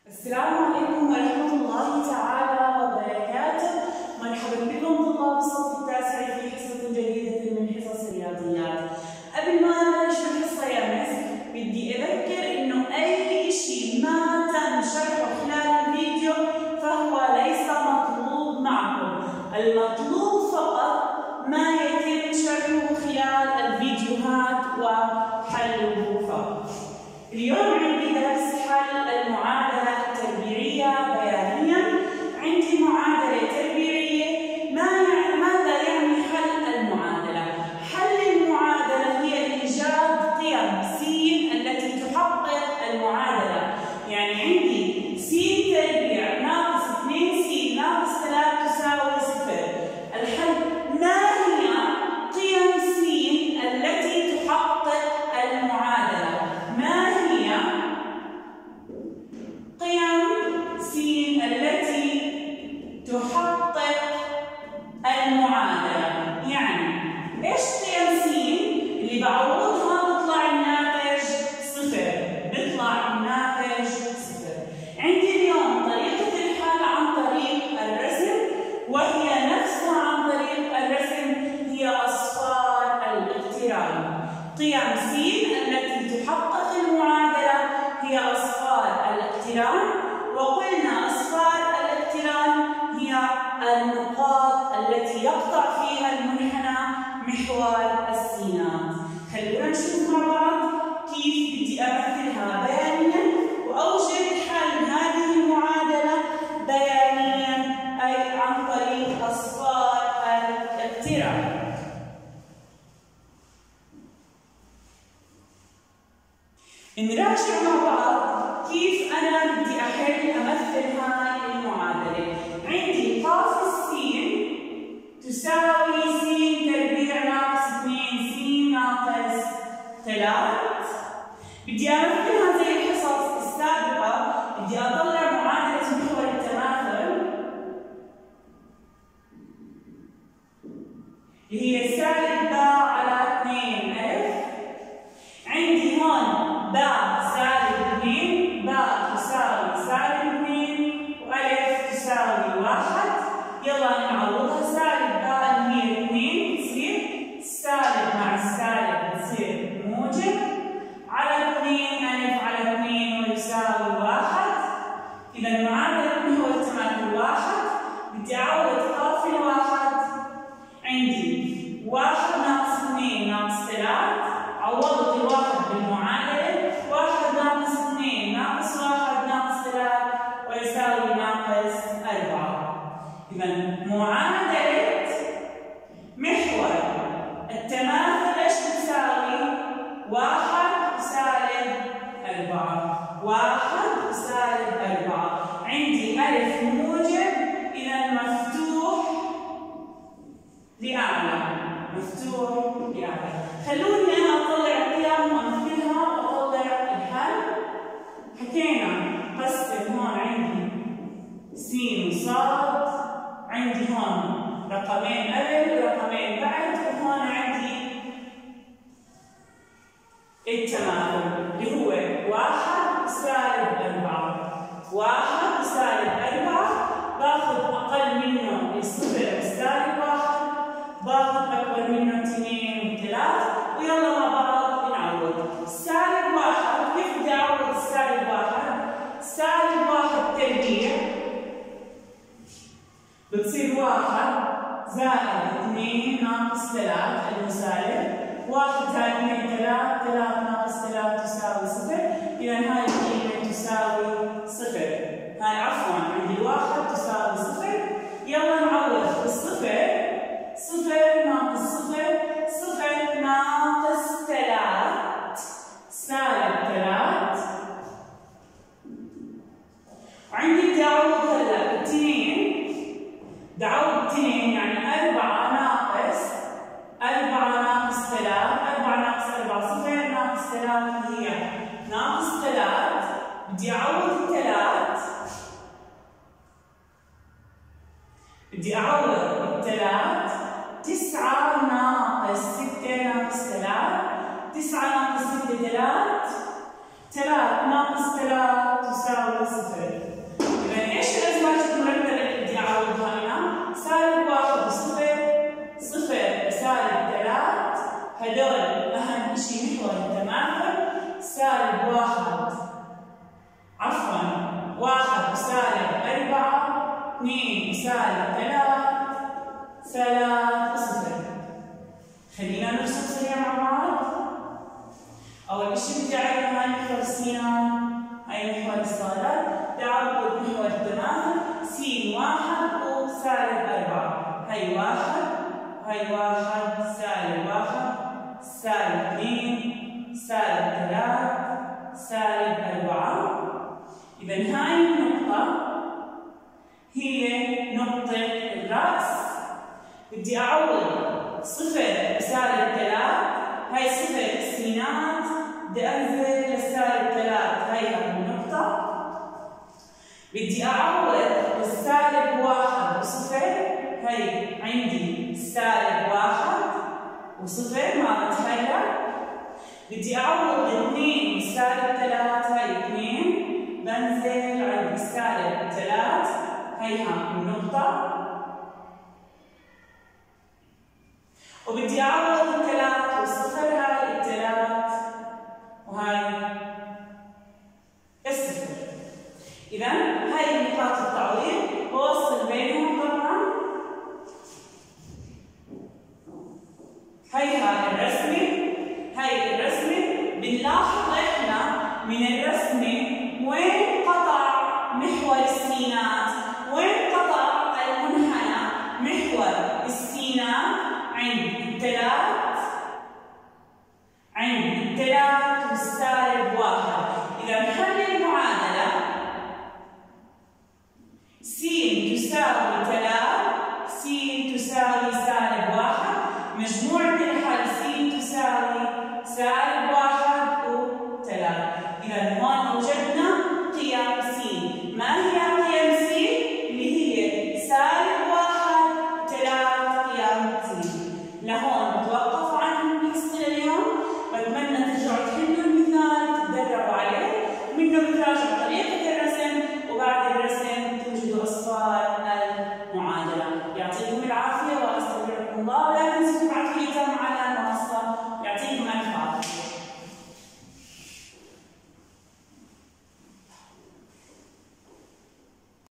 السلام عليكم ورحمة الله تعالى وبركاته. مرحبا بكم طلاب الصف التاسع في حصة جديدة من حصص الرياضيات. قبل ما نبلش الحصة يا مس بدي أذكر إنه أي شيء ما تم شرحه خلال الفيديو فهو ليس مطلوب معكم، المطلوب فقط ما يتم شرحه خلال الفيديوهات وحله فقط. اليوم عندي درس حل المعادلة التربيعية بيانيا. عندي معادلة تربيعية. ماذا يعني حل المعادلة؟ حل المعادلة هي إيجاد قيم س التي تحقق المعادلة. يعني عندي س تربيع ناقص 2 س ناقص 3 تساوي 0. الحل ما هي قيم س التي تحقق المعادلة؟ ما هي قيم س التي تحقق المعادلة؟ يعني ايش قيم س اللي بعوضها بيطلع الناتج 0؟ بيطلع الناتج 0. عندي اليوم طريقة الحل عن طريق الرسم، وهي نفسها عن طريق الرسم هي أصفار الاقتران. قيم س التي تحقق المعادلة هي أصفار الاقتران، وقلنا أصفار الاقتران هي النقاط التي يقطع فيها المنحنى محور السينات. خلونا نشوف مع بعض كيف بدي أمثلها بيانيا وأوجد حل هذه المعادلة بيانيا، أي عن طريق أصفار الاقتران. نراجع مع بعض كيف أنا بدي أمثل هاي المعادلة. عندي قاف س تساوي س تربيع ناقص 2 س ناقص 3. بدي أمثلها زي الحصص السابقة، بدي أطلع معادلة محور التماثل اللي هي سالب باء على 2 ألف. عندي هون باء سالب 2، باء تساوي سالب 2 وألف تساوي 1. يلا نعوضها. سالب باء اللي هي 2 تصير السالب مع السالب تصير موجب على 2 ألف على 2 ويساوي 1. إذا معادلة محور التماثل 1. بدي أعوض قاف الواحد. عندي 1 ناقص 2 ناقص 3. عوضت الواحد بالمعادلة. 1 ناقص 2 ناقص 1 ناقص 3 ويساوي ناقص 4. إذا معادلة محور التماثل ايش بتساوي؟ 1 سالب 4. 1 سالب 4. عندي ألف موجب، إذا مفتوح لأعلى. مفتوح لأعلى. خلوني أنا أطلع القيم وأمثلها وأطلع الحل. حكينا قسم هون عندي س وصاد، عندي هون رقمين قبل ورقمين بعد، وهون عندي التماثل اللي هو 1 سالب 4. 1 سالب 4 باخذ أقل منه الصفر السالب 1، باخذ أكبر منه 2 و3. ويلا مع بعض نعوض. سالب 1 كيف بدي أعوض السالب 1؟ سالب 1 تربيع بتصير 1 زائد 2 ناقص 3 اللي هو سالب 1 زائد 2 3. 3 ناقص 3 تساوي 0. إذا هاي القيمة تساوي 0. هاي عفوا عندي 1 تساوي 0. يلا نعوض. الصفر 0 ناقص 0 0 ناقص 3 سالب 3. وعندي بدي أعوض هلا 2. بدي أعوض 2 يعني 4 ناقص 4 ناقص 3. 4 ناقص 4 0 ناقص 3 هي ناقص 3. بدي أعوض الثلاث. بدي أعوض الثلاث. 9 ناقص 6 ناقص 3. 9 ناقص 6 3. 3 ناقص 3 تساوي 0. 2 وسالب 3 3 وصفر. خلينا نرسم سريع مع بعض. أول شيء بدي أعرف هاي محور السينان، هاي محور الصادات، بدي أعرف محور التماثل س 1 وسالب 4. هاي 1 هاي 1 سالب 1 سالب 2 سالب 3 سالب 4. إذا هاي النقطة هي نقطة الرأس. بدي أعوض صفر بسالب 3، هاي صفر السينات، بدي أنزل للسالب 3، هاي النقطة. بدي أعوض السالب 1 وصفر، هاي عندي سالب 1 وصفر ما بتغير. بدي أعوض 2 وسالب 3، هاي 2، بنزل عند السالب 3، هاي النقطة. وبدي أعوض الثلاث والصفر، هاي الثلاث وهاي الصفر. إذا هاي نقاط التعويض بوصل بينهم طبعا. هاي الرسمة بنلاحظ إحنا من الرسمة وين قطع محور السينات، وين قطع المنحنى محور السينات عند 3 والسالب 1. إذا نحل المعادلة س تساوي 3 س تساوي سالب 1، مجموعة الحل س تساوي سالب 1 و3. إذا هون أوجدنا قيم س. ما هي قيم س؟ اللي هي سالب 1 3 قيم س. لهون بتوقف عن حصة اليوم. بتمنى ترجعوا تحلوا المثال تتدربوا عليه، منه بتراجعوا طريقة الرسم، وبعد الرسم توجدوا أصفار المعادلة. يعطيكم العافية وأستودعكم الله. لا تنسوا تبعتوا لي على المنصة. يعطيكم ألف عافية.